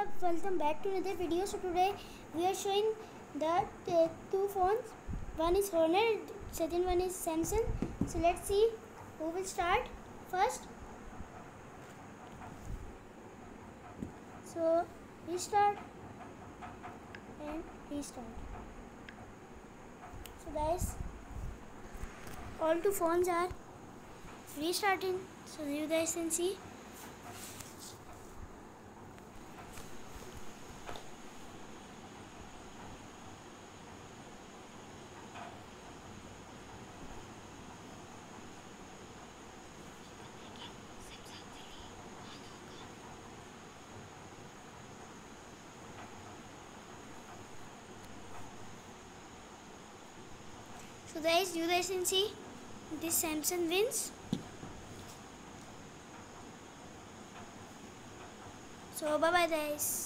welcome back to another video. So today we are showing the two phones. One is Honor, second one is Samsung. So let's see who will start first. So restart and restart. So guys, all two phones are restarting. So you guys can see. So guys, you guys can see this Samsung wins. So bye bye guys.